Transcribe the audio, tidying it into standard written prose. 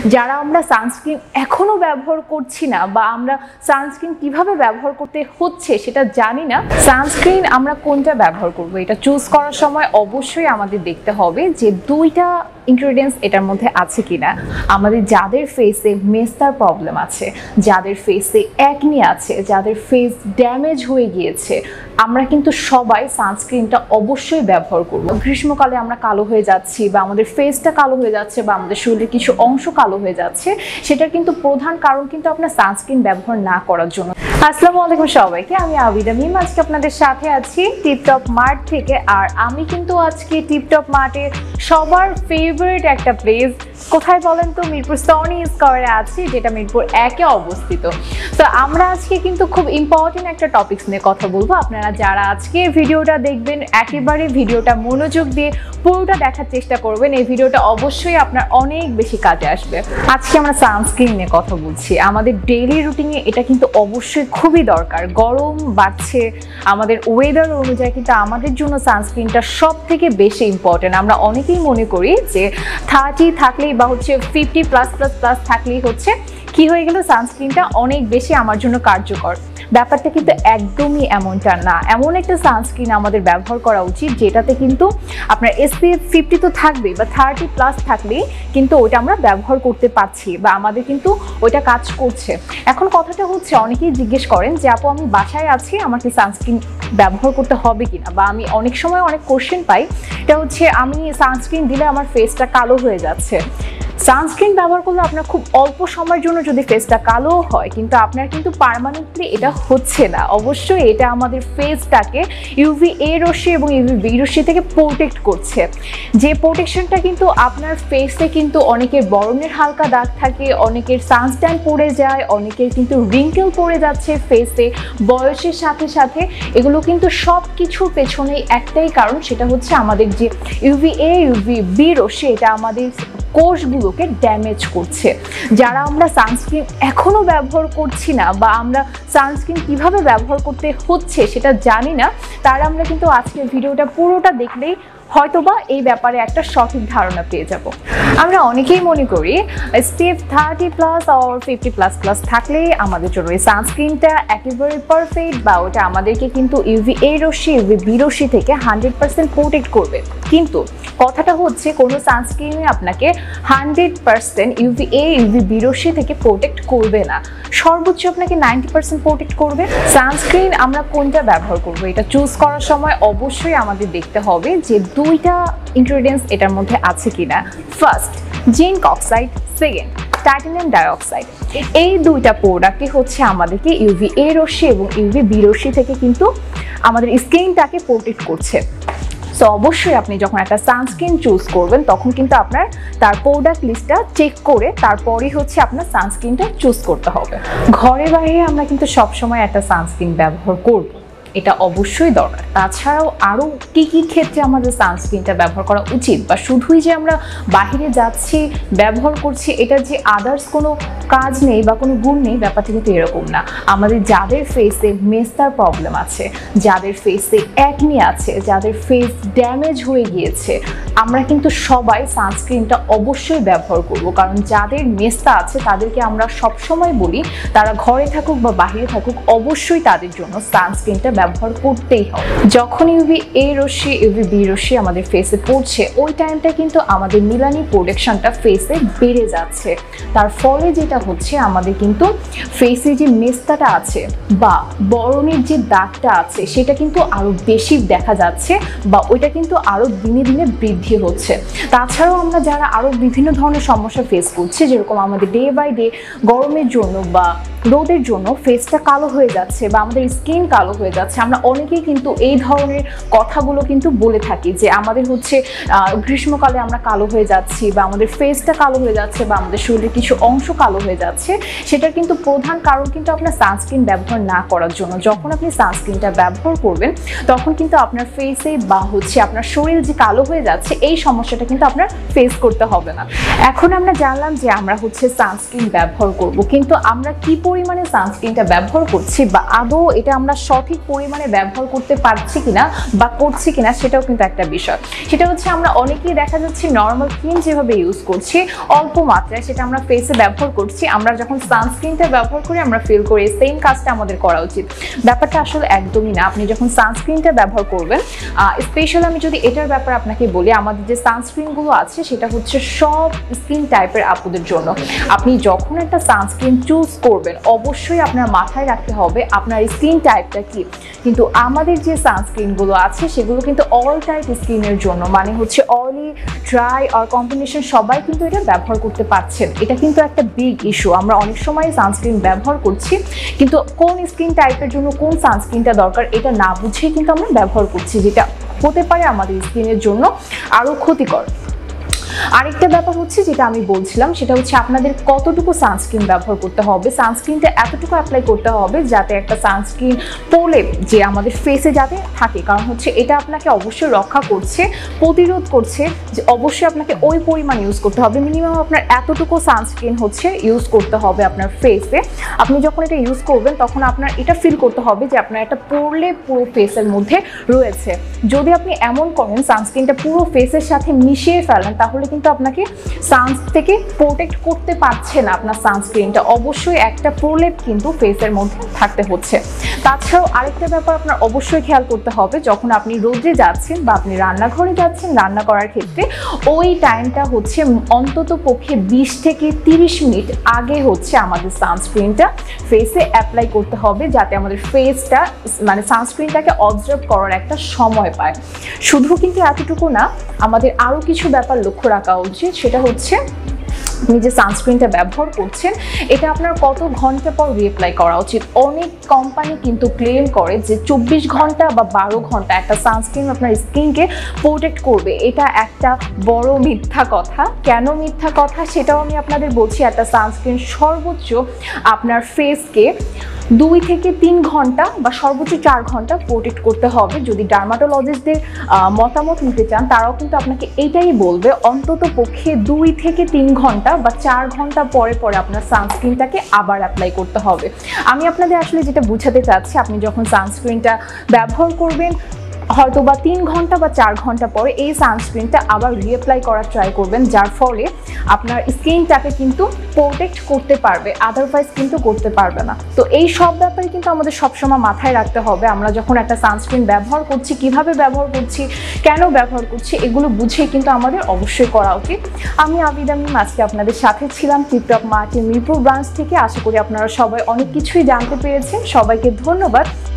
যারা আমরা সানস্ক্রিন এখনো ব্যবহার করছি না বা আমরা সানস্ক্রিন কিভাবে ব্যবহার করতে হচ্ছে সেটা জানি না, সানস্ক্রিন আমরা কোনটা ব্যবহার করব এটা চুজ করার সময় অবশ্যই আমাদের দেখতে হবে যে দুইটা ইনগ্রেডিয়েন্টস এটার মধ্যে আছে কিনা। আমাদের যাদের ফেসে মেস্তার প্রবলেম আছে, যাদের ফেসে অ্যাকনি আছে, যাদের ফেস ড্যামেজ হয়ে গিয়েছে, আমরা কিন্তু সবাই সানস্ক্রিনটা অবশ্যই ব্যবহার করব। গ্রীষ্মকালে আমরা কালো হয়ে যাচ্ছি বা আমাদের ফেসটা কালো হয়ে যাচ্ছে বা আমাদের শরীরের কিছু অংশ কালো হয়ে যাচ্ছে, সেটার কিন্তু প্রধান কারণ কিন্তু আপনার সানস্ক্রিন ব্যবহার না করার জন্য। আসসালামু আলাইকুম সবাইকে, আমি আবিদা মিম আজকে আপনাদের সাথে আছি টিপটপ মার্ট থেকে। আর আমি কিন্তু আজকে টিপটপ মার্টের সবার ফেভারিট একটা প্লেস, কোথায় বলেন তো, মিরপুর সনি স্কয়ারে আছি, যেটা মিরপুর 1-এ অবস্থিত। তো আমরা আজকে কিন্তু খুব ইম্পর্টেন্ট একটা টপিকস নিয়ে কথা বলবো। আপনারা যারা আজকে ভিডিওটা দেখবেন একেবারে ভিডিওটা মনোযোগ দিয়ে পুরোটা দেখার চেষ্টা করবেন, এই ভিডিওটা অবশ্যই আপনার অনেক বেশি কাজে আসবে। আজকে আমরা সানস্ক্রিন নিয়ে কথা বলছি। আমাদের ডেইলি রুটিনে এটা কিন্তু অবশ্যই খুবই দরকার। গরম বাড়ছে, আমাদের ওয়েদার অনুযায়ী কিন্তু আমাদের জন্য সানস্ক্রিনটা সব থেকে বেশি ইম্পর্টেন্ট। আমরা অনেকেই মনে করি যে 30 থাকলেই বা হচ্ছে 50+++ থাকলেই হচ্ছে কি হয়ে গেল, সানস্ক্রিনটা অনেক বেশি আমার জন্য কার্যকর। ব্যাপারটা কিন্তু একদমই এমনটা না। এমন একটা সানস্ক্রিন আমাদের ব্যবহার করা উচিত যেটাতে কিন্তু আপনার SPF 50 তো থাকবে বা 30+ থাকলেই কিন্তু ওটা আমরা ব্যবহার করতে পারছি বা আমাদের কিন্তু ওইটা কাজ করছে। এখন কথাটা হচ্ছে, অনেকেই জিজ্ঞেস করেন যে আপু আমি বাসায় আছি, আমার কি সানস্ক্রিন ব্যবহার করতে হবে কিনা, বা আমি অনেক সময় অনেক কোশ্চেন পাই, এটা হচ্ছে আমি সানস্ক্রিন দিলে আমার ফেসটা কালো হয়ে যাচ্ছে। সানস্ক্রিন ব্যবহার করলে আপনার খুব অল্প সময়ের জন্য যদি ফেসটা কালো হয়, কিন্তু আপনার কিন্তু পার্মানেন্টলি এটা হচ্ছে না। অবশ্যই এটা আমাদের ফেসটাকে UVA রশ্মি এবং UVB রশ্মি থেকে প্রোটেক্ট করছে, যে প্রোটেকশনটা কিন্তু আপনার ফেসে কিন্তু অনেকের বরণের হালকা দাগ থাকে, অনেকের সানস্ট্যান পড়ে যায়, অনেকের কিন্তু রিঙ্কেল পড়ে যাচ্ছে ফেসে বয়সের সাথে সাথে। এগুলো কিন্তু সব কিছুর পেছনেই একটাই কারণ, সেটা হচ্ছে আমাদের যে UVA UVB রশ্মি, এটা আমাদের কোষগুলোকে ড্যামেজ করছে। যারা আমরা সানস্ক্রিন এখনো ব্যবহার করছি না বা আমরা সানস্ক্রিন কিভাবে ব্যবহার করতে হচ্ছে সেটা জানি না, তারা আমরা কিন্তু আজকের ভিডিওটা পুরোটা দেখলেই হয়তোবা এই ব্যাপারে একটা সঠিক ধারণা পেয়ে যাব। আমরা অনেকেই মনে করি SPF 30+ or 50++ থাকলেই আমাদের জন্য এই সানস্ক্রিনটা একেবারে পারফেক্ট, বা ওটা আমাদেরকে কিন্তু UVA রশ্মি UVB রশ্মি থেকে 100% প্রোটেক্ট করবে। কিন্তু কথাটা হচ্ছে, কোনো সানস্ক্রিনে আপনাকে 100% UVA UVB রশ্মি থেকে প্রোটেক্ট করবে না, সর্বোচ্চ আপনাকে 90% প্রোটেক্ট করবে। সানস্ক্রিন আমরা কোনটা ব্যবহার করব এটা চুজ করার সময় অবশ্যই আমাদের দেখতে হবে যে দুইটা ইনগ্রেডিয়েন্টস এটার মধ্যে আছে কিনা। First zinc oxide, second titanium dioxide. এই দুইটা প্রোডাক্টই হচ্ছে আমাদেরকে UVA রশ্মি এবং UVB রশ্মি থেকে কিন্তু আমাদের স্কিনটাকে প্রোটেক্ট করছে। সো অবশ্যই আপনি যখন একটা সানস্ক্রিন চুজ করবেন তখন কিন্তু আপনার তার প্রোডাক্ট লিস্টটা চেক করে তারপরই হচ্ছে আপনার সানস্ক্রিনটা চুজ করতে হবে। ঘরে বাইরে আমরা কিন্তু সবসময় একটা সানস্ক্রিন ব্যবহার করব, এটা অবশ্যই দরকার। তাছাড়াও আরও কী কী ক্ষেত্রে আমাদের সানস্ক্রিনটা ব্যবহার করা উচিত, বা শুধুই যে আমরা বাহিরে যাচ্ছি ব্যবহার করছি এটার যে আদার্স কোনো কাজ নেই বা কোনো গুণ নেই, ব্যাপারটা কিন্তু এরকম না। আমাদের যাদের ফেসে মেস্তার প্রবলেম আছে, যাদের ফেসে অ্যাকনি আছে, যাদের ফেস ড্যামেজ হয়ে গিয়েছে, আমরা কিন্তু সবাই সানস্ক্রিনটা অবশ্যই ব্যবহার করব। কারণ যাদের মেস্তা আছে তাদেরকে আমরা সবসময় বলি, তারা ঘরে থাকুক বা বাহিরে থাকুক, অবশ্যই তাদের জন্য সানস্ক্রিনটা ব্যবহার করতেই হবে। যখন UVA রশ্মি UVB রশ্মি আমাদের ফেসে পড়ছে, ওই টাইমটা কিন্তু আমাদের মেলানি প্রোটেকশনটা ফেসে বেড়ে যাচ্ছে। তার ফলে যেটা হচ্ছে, আমাদের কিন্তু ফেসে যে মেস্তাটা আছে বা বরণের যে দাগটা আছে সেটা কিন্তু আরো বেশি দেখা যাচ্ছে, বা ওইটা কিন্তু আরো দিনে দিনে বৃদ্ধি হচ্ছে। তাছাড়াও আমরা যারা আরো বিভিন্ন ধরনের সমস্যা ফেস করছি, যেরকম আমাদের ডে বাই ডে গরমের জন্য বা রোদের জন্য ফেসটা কালো হয়ে যাচ্ছে বা আমাদের স্কিন কালো হয়ে যাচ্ছে, আমরা অনেকেই কিন্তু এই ধরনের কথাগুলো কিন্তু বলে থাকি যে আমাদের হচ্ছে গ্রীষ্মকালে আমরা কালো হয়ে যাচ্ছি বা আমাদের ফেসটা কালো হয়ে যাচ্ছে বা আমাদের শরীরের কিছু অংশ কালো হয়ে যাচ্ছে। সেটার কিন্তু প্রধান কারণ কিন্তু আপনার সানস্ক্রিন ব্যবহার না করার জন্য। যখন আপনি সানস্ক্রিনটা ব্যবহার করবেন তখন কিন্তু আপনার ফেসে বা হচ্ছে আপনার শরীর যে কালো হয়ে যাচ্ছে এই সমস্যাটা কিন্তু আপনার ফেস করতে হবে না। এখন আমরা জানলাম যে আমরা হচ্ছে সানস্ক্রিন ব্যবহার করব, কিন্তু আমরা কি পরিমাণে সানস্ক্রিনটা ব্যবহার করছি বা আদৌ এটা আমরা সঠিক পরিমাণে ব্যবহার করতে পারছি কিনা বা করছি কিনা সেটাও কিন্তু একটা বিষয়। সেটা হচ্ছে আমরা অনেকেই দেখা যাচ্ছে নর্মাল ক্রিম যেভাবে ইউজ করছি অল্প মাত্রায় সেটা আমরা ফেসে ব্যবহার করছি, আমরা যখন সানস্ক্রিনটা ব্যবহার করি আমরা ফিল করি সেম কাজটা আমাদের করা উচিত। ব্যাপারটা আসলে একদমই না। আপনি যখন সানস্ক্রিনটা ব্যবহার করবেন, স্পেশালি আমি যদি এটার ব্যাপারে আপনাকে বলি, আমাদের যে সানস্ক্রিনগুলো আছে সেটা হচ্ছে সব স্কিন টাইপের আপুদের জন্য। আপনি যখন একটা সানস্ক্রিন চুজ করবেন অবশ্যই আপনার মাথায় রাখতে হবে আপনার স্কিন টাইপটা কি। কিন্তু আমাদের যে সানস্ক্রিনগুলো আছে সেগুলো কিন্তু অল টাইপ স্কিনের জন্য, মানে হচ্ছে অয়েলি, ড্রাই আর কম্বিনেশন সবাই কিন্তু এটা ব্যবহার করতে পারছেন। এটা কিন্তু একটা বিগ ইস্যু। আমরা অনেক সময় সানস্ক্রিন ব্যবহার করছি কিন্তু কোন স্কিন টাইপের জন্য কোন সানস্ক্রিনটা দরকার এটা না বুঝেই কিন্তু আমরা ব্যবহার করছি, যেটা হতে পারে আমাদের স্কিনের জন্য আরও ক্ষতিকর। আরেকটা ব্যাপার হচ্ছে যেটা আমি বলছিলাম সেটা হচ্ছে আপনাদের কতটুকু সানস্ক্রিন ব্যবহার করতে হবে। সানস্ক্রিনটা এতটুকু অ্যাপ্লাই করতে হবে যাতে একটা সানস্ক্রিন প্রলেপ যে আমাদের ফেসে যাতে থাকে, কারণ হচ্ছে এটা আপনাকে অবশ্যই রক্ষা করছে, প্রতিরোধ করছে, যে অবশ্যই আপনাকে ওই পরিমাণ ইউজ করতে হবে। মিনিমাম আপনার এতটুকু সানস্ক্রিন হচ্ছে ইউজ করতে হবে আপনার ফেসে। আপনি যখন এটা ইউজ করবেন তখন আপনার এটা ফিল করতে হবে যে আপনার একটা প্রলেপ পুরো ফেসের মধ্যে রয়েছে। যদি আপনি এমন করেন সানস্ক্রিনটা পুরো ফেসের সাথে মিশিয়ে ফেলেন তাহলে কিন্তু আপনাকে সানস থেকে প্রোটেক্ট করতে পারছে না আপনার সানস্ক্রিনটা। অবশ্যই একটা প্রলেপ কিন্তু ফেসের মধ্যে থাকতে হচ্ছে। তাছাড়াও আরেকটা ব্যাপার আপনার অবশ্যই খেয়াল করতে হবে, যখন আপনি রোদে যাচ্ছেন বা আপনি রান্নাঘরে যাচ্ছেন রান্না করার ক্ষেত্রে ওই টাইমটা হচ্ছে অন্তত পক্ষে 20 থেকে 30 মিনিট আগে হচ্ছে আমাদের সানস্ক্রিনটা ফেসে অ্যাপ্লাই করতে হবে, যাতে আমাদের ফেসটা মানে সানস্ক্রিনটাকে অবজার্ভ করার একটা সময় পায়। শুধু কিন্তু এতটুকু না, আমাদের আরও কিছু ব্যাপার লক্ষ্য রাখা উচিত। সেটা হচ্ছে আপনি যে সানস্ক্রিনটা ব্যবহার করছেন এটা আপনার কত ঘন্টা পর রিঅ্যাপ্লাই করা উচিত। অনেক কোম্পানি কিন্তু ক্লেম করে যে 24 ঘন্টা বা 12 ঘন্টা একটা সানস্ক্রিন আপনার স্কিনকে প্রোটেক্ট করবে। এটা একটা বড় মিথ্যা কথা। কেন মিথ্যা কথা সেটাও আমি আপনাদের বলছি। একটা সানস্ক্রিন সর্বোচ্চ আপনার ফেসকে 2 থেকে 3 ঘন্টা বা সর্বোচ্চ 4 ঘন্টা প্রোটেক্ট করতে হবে। যদি ডার্মাটোলজিস্টদের মতামত নিতে চান তারাও কিন্তু আপনাকে এটাই বলবে, অন্তত পক্ষে 2 থেকে 3 ঘন্টা বা 4 ঘন্টা পরে পরে আপনার সানস্ক্রিনটাকে আবার অ্যাপ্লাই করতে হবে। আমি আপনাদের আসলে যেটা বোঝাতে চাচ্ছি, আপনি যখন সানস্ক্রিনটা ব্যবহার করবেন হয়তো বা 3 ঘন্টা বা 4 ঘন্টা পরে এই সানস্ক্রিনটা আবার রিঅ্যাপ্লাই করার ট্রাই করবেন, যার ফলে আপনার স্কিনটাকে কিন্তু প্রোটেক্ট করতে পারবে, আদারওয়াইজ কিন্তু করতে পারবে না। তো এই সব ব্যাপারে কিন্তু আমাদের সবসময় মাথায় রাখতে হবে। আমরা যখন একটা সানস্ক্রিন ব্যবহার করছি, কিভাবে ব্যবহার করছি, কেন ব্যবহার করছি, এগুলো বুঝেই কিন্তু আমাদের অবশ্যই করা উচিত। আমি আবিদা মিম আজকে আপনাদের সাথে ছিলাম টিপটপ মার্টের মিরপুর ব্রাঞ্চ থেকে। আশা করি আপনারা সবাই অনেক কিছুই জানতে পেরেছেন। সবাইকে ধন্যবাদ।